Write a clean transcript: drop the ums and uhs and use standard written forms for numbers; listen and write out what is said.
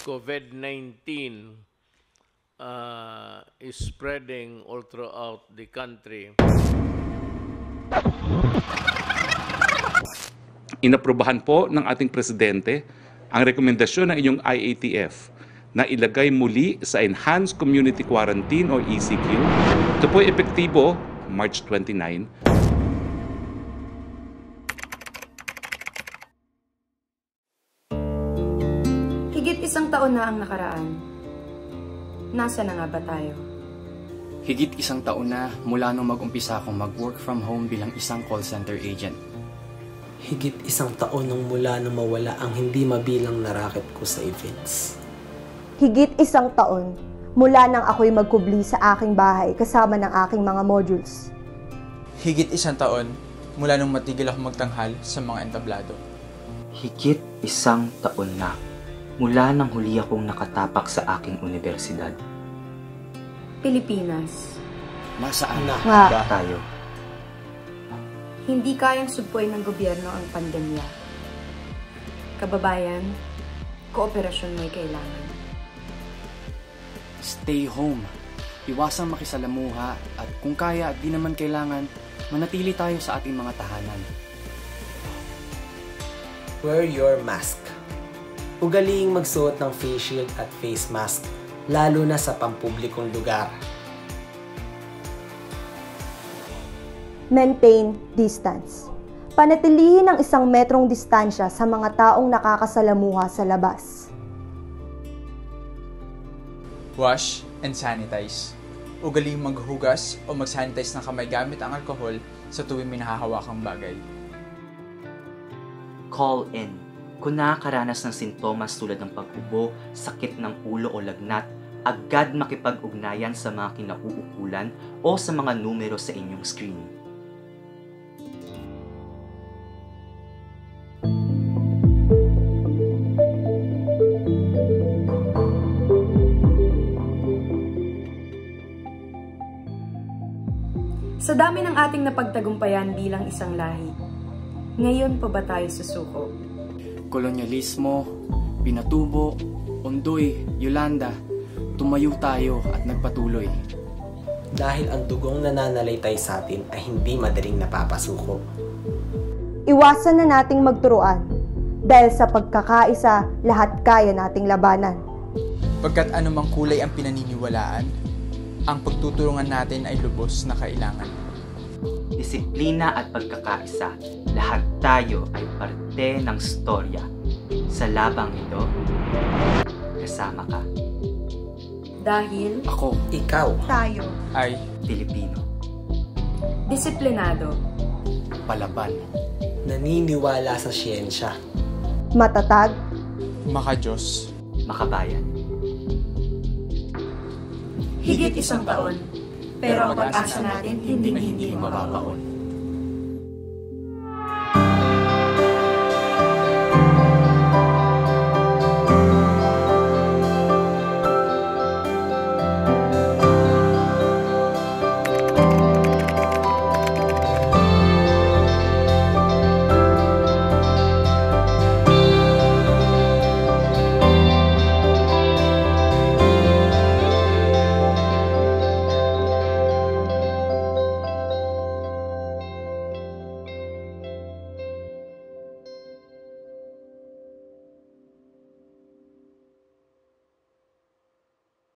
COVID-19 is spreading all throughout the country. Inaprubahan po ng ating presidente ang rekomendasyon ng inyong IATF na ilagay muli sa Enhanced Community Quarantine o ECQ. Ito po ay epektibo March 29. Higit isang taon na ang nakaraan. Nasa na nga ba tayo? Higit isang taon na mula nung mag-umpisa akong mag-work from home bilang isang call center agent. Higit isang taon nung mula nang mawala ang hindi mabilang na racket ko sa events. Higit isang taon mula nang ako'y magkubli sa aking bahay kasama ng aking mga modules. Higit isang taon mula nung matigil ako magtanghal sa mga entablado. Higit isang taon na mula nang huli akong nakatapak sa aking universidad. Pilipinas. Nasaan na Nga. Tayo. Hindi kayang sugpoy ng gobyerno ang pandemya. Kababayan, kooperasyon mo'y kailangan. Stay home. Iwasang makisalamuha at kung kaya at di naman kailangan, manatili tayo sa ating mga tahanan. Wear your mask. Ugaliing magsuot ng face shield at face mask, lalo na sa pampublikong lugar. Maintain distance. Panatilihin ang 1 metrong distansya sa mga taong nakakasalamuha sa labas. Wash and sanitize. Ugaling maghugas o mag-sanitize ng kamay gamit ang alkohol sa tuwing may nahahawakang bagay. Call in. Kung nakakaranas ng sintomas tulad ng pag-ubo, sakit ng ulo o lagnat, agad makipag-ugnayan sa mga kinauukulan o sa mga numero sa inyong screen. Sa dami ng ating napagtagumpayan bilang isang lahi, ngayon pa ba tayo susuko? Kolonyalismo, Pinatubo, Ondoy, Yolanda, tumayo tayo at nagpatuloy. Dahil ang dugong nananalaytay sa atin ay hindi madaling napapasuko. Iwasan na nating magturuan dahil sa pagkakaisa lahat kaya nating labanan. Pagkat anumang kulay ang pinaniniwalaan, ang pagtutulungan natin ay lubos na kailangan. Disiplina at pagkakaisa, lahat tayo ay parte ng storya. Sa labang ito, kasama ka. Dahil Ako, Ikaw, Tayo. Ay, Pilipino. disiplinado, palaban. naniniwala sa siyensya. Matatag. makadiyos. Makabayan. higit isang taon, pero ang pag-asa natin hindi mababaon.